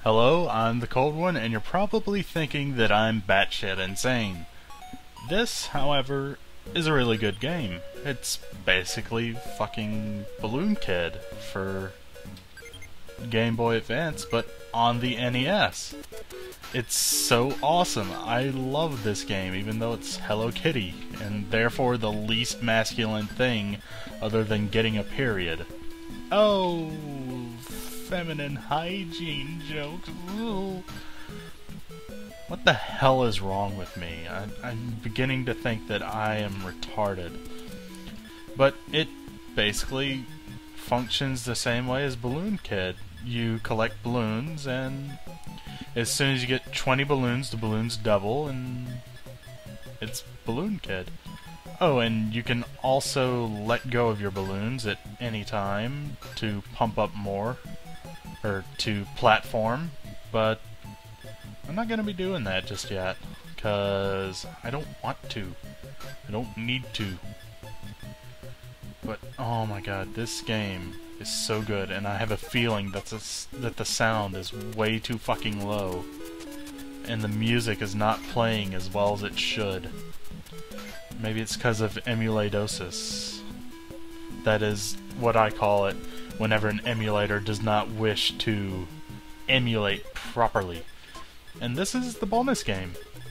Hello, I'm the Cold One, and you're probably thinking that I'm batshit insane. This, however, is a really good game. It's basically fucking Balloon Kid for Game Boy Advance, but on the NES. It's so awesome. I love this game, even though it's Hello Kitty, and therefore the least masculine thing other than getting a period. Oh, feminine hygiene jokes. Ooh. What the hell is wrong with me? I'm beginning to think that I am retarded. But it basically functions the same way as Balloon Kid. You collect balloons, and as soon as you get 20 balloons, the balloons double, and it's Balloon Kid. Oh, and you can also let go of your balloons at any time to pump up more, or to platform, but I'm not going to be doing that just yet, because I don't want to. I don't need to. But, oh my god, this game is so good, and I have a feeling that the sound is way too fucking low, and the music is not playing as well as it should. Maybe it's because of emuladosis. That is what I call it whenever an emulator does not wish to emulate properly. And this is the bonus game.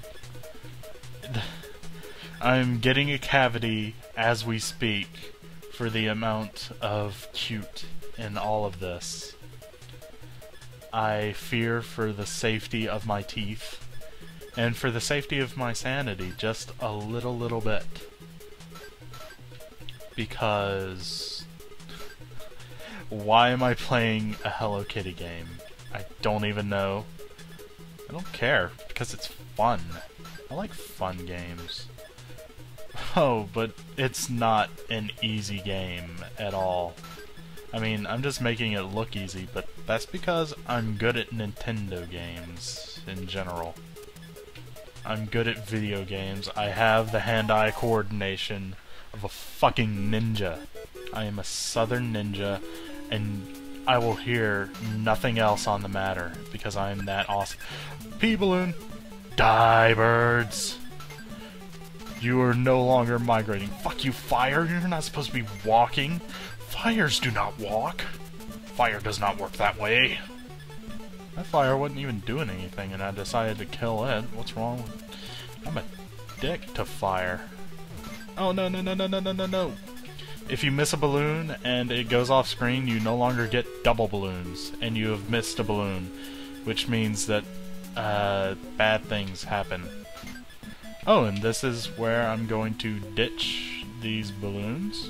I'm getting a cavity as we speak for the amount of cute in all of this. I fear for the safety of my teeth, and for the safety of my sanity, just a little bit. Because why am I playing a Hello Kitty game? I don't even know. I don't care, because it's fun. I like fun games. Oh, but it's not an easy game at all. I mean, I'm just making it look easy, but that's because I'm good at Nintendo games in general. I'm good at video games. I have the hand-eye coordination of a fucking ninja. I am a southern ninja, and I will hear nothing else on the matter, because I am that awesome. P-Balloon! Die, birds! You are no longer migrating. Fuck you, fire! You're not supposed to be walking! Fires do not walk! Fire does not work that way! That fire wasn't even doing anything, and I decided to kill it. What's wrong with... I'm a dick to fire. Oh, no, no, no, no, no, no, no, no! If you miss a balloon and it goes off screen, you no longer get double balloons, and you have missed a balloon, which means that bad things happen. Oh, and this is where I'm going to ditch these balloons,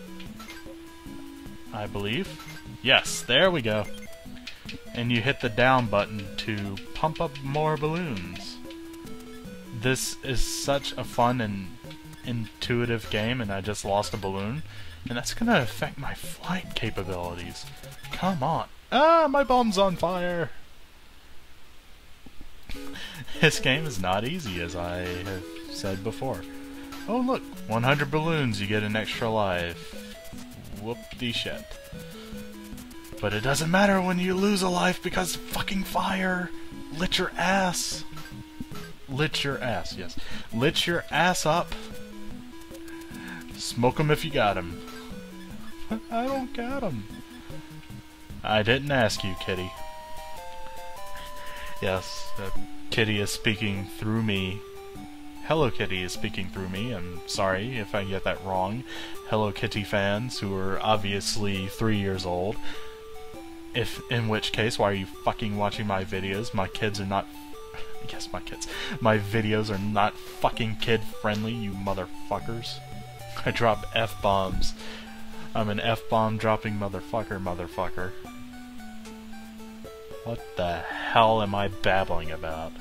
I believe. Yes, there we go. And you hit the down button to pump up more balloons. This is such a fun and intuitive game, and I just lost a balloon, and that's gonna affect my flight capabilities. Come on. Ah, my bomb's on fire! This game is not easy, as I have said before. Oh look, 100 balloons, you get an extra life. Whoop-de-shit. But it doesn't matter when you lose a life, because fucking fire lit your ass. Lit your ass, yes. Lit your ass up. Smoke 'em if you got 'em. I don't got 'em. I didn't ask you, Kitty. Yes, Kitty is speaking through me. Hello Kitty is speaking through me. I'm sorry if I get that wrong. Hello Kitty fans who are obviously 3 years old. In which case, why are you fucking watching my videos? My kids are not... Yes, my kids. My videos are not fucking kid-friendly, you motherfuckers. I drop F-bombs. I'm an F-bomb dropping motherfucker. What the hell am I babbling about?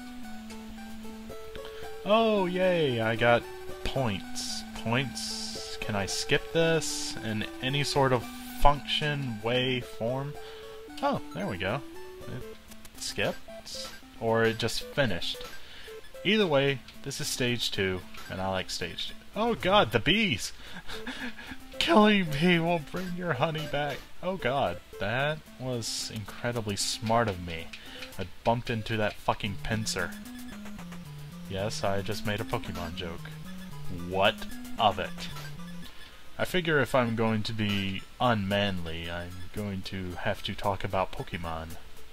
Oh, yay, I got points. Points. Can I skip this in any sort of function, way, form? Oh, there we go. It skipped. Or it just finished. Either way, this is stage 2, and I like stage 2. Oh god, the bees! Killing me will bring your honey back. Oh god, that was incredibly smart of me. I bumped into that fucking pincer. Yes, I just made a Pokemon joke. What of it? I figure if I'm going to be unmanly, I'm going to have to talk about Pokemon.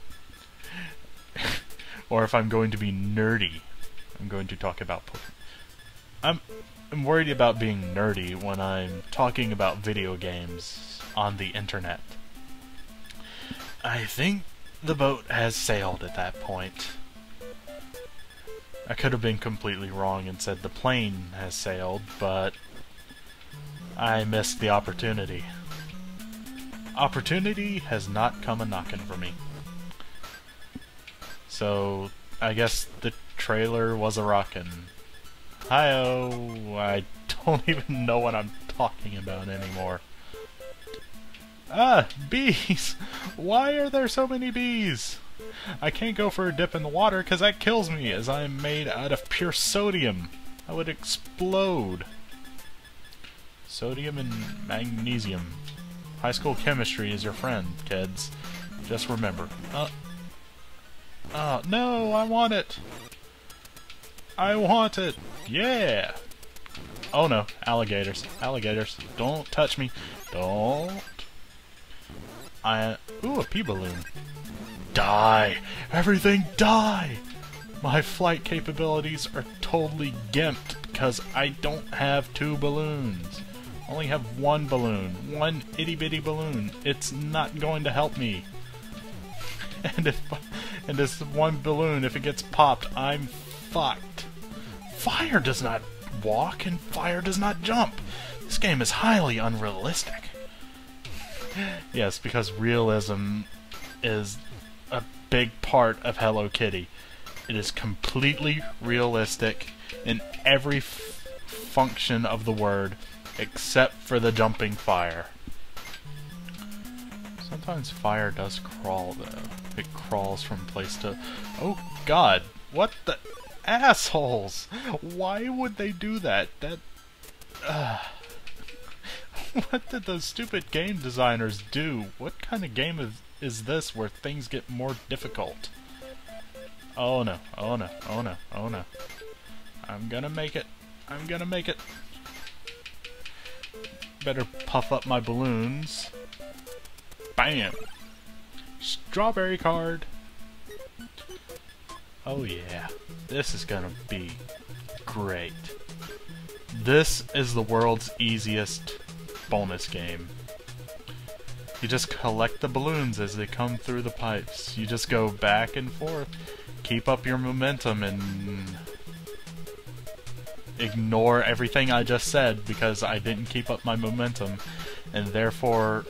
Or if I'm going to be nerdy, I'm going to talk about Pokemon. I'm worried about being nerdy when I'm talking about video games on the internet. I think the boat has sailed at that point. I could have been completely wrong and said the plane has sailed, but I missed the opportunity. Opportunity has not come a-knockin' for me. So, I guess the trailer was a rockin'. Hi-oh, I don't even know what I'm talking about anymore. Ah, bees! Why are there so many bees? I can't go for a dip in the water because that kills me, as I am made out of pure sodium. I would explode. Sodium and magnesium. High school chemistry is your friend, kids. Just remember. No, I want it! I want it! Yeah! Oh no, alligators. Alligators. Don't touch me. Don't. Ooh, a pea balloon. Die! Everything die! My flight capabilities are totally gimped because I don't have 2 balloons. I only have 1 balloon. 1 itty-bitty balloon. It's not going to help me. And this 1 balloon, if it gets popped, I'm fucked. Fire does not walk and fire does not jump. This game is highly unrealistic. Yes, because realism is a big part of Hello Kitty. It is completely realistic in every function of the word, except for the jumping fire. Sometimes fire does crawl, though. It crawls from place to... Oh, God! What the... Assholes! Why would they do that? What did those stupid game designers do? What kind of game is this where things get more difficult? Oh no, oh no, oh no, oh no. I'm gonna make it. I'm gonna make it. Better puff up my balloons. Bam! Strawberry card! Oh yeah, this is gonna be great. This is the world's easiest bonus game. You just collect the balloons as they come through the pipes. You just go back and forth. Keep up your momentum and ignore everything I just said because I didn't keep up my momentum and therefore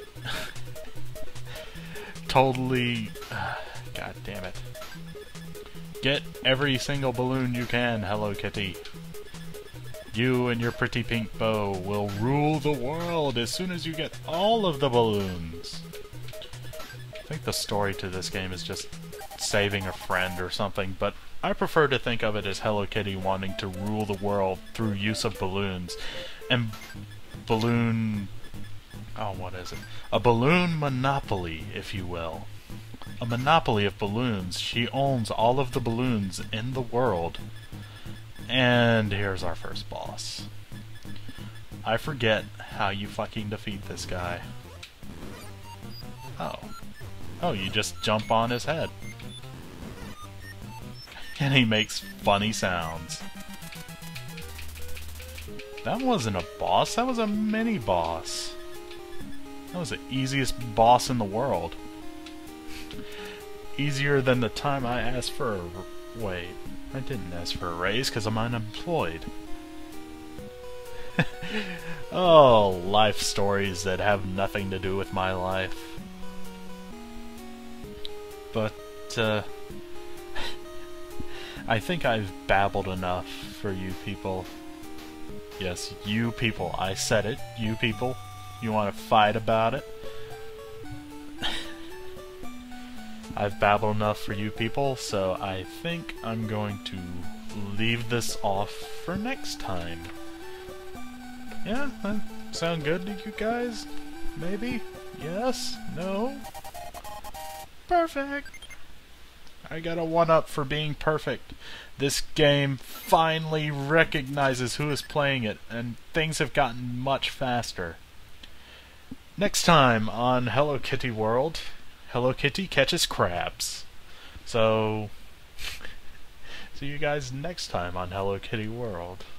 totally... God damn it. Get every single balloon you can, Hello Kitty. You and your pretty pink bow will rule the world as soon as you get all of the balloons. I think the story to this game is just saving a friend or something, but I prefer to think of it as Hello Kitty wanting to rule the world through use of balloons. And balloon... oh, what is it? A balloon monopoly, if you will. A monopoly of balloons. She owns all of the balloons in the world. And here's our first boss. I forget how you fucking defeat this guy. Oh. Oh, you just jump on his head. And he makes funny sounds. That wasn't a boss, that was a mini-boss. That was the easiest boss in the world. Easier than the time I asked for a... wait. I didn't ask for a raise because I'm unemployed. Oh, life stories that have nothing to do with my life. But, I think I've babbled enough for you people. Yes, you people. I said it. You people. You want to fight about it? I've babbled enough for you people, so I think I'm going to leave this off for next time. Yeah, that sound good to you guys? Maybe? Yes? No? Perfect! I got a 1-up for being perfect. This game finally recognizes who is playing it, and things have gotten much faster. Next time on Hello Kitty World, Hello Kitty catches crabs. So, see you guys next time on Hello Kitty World.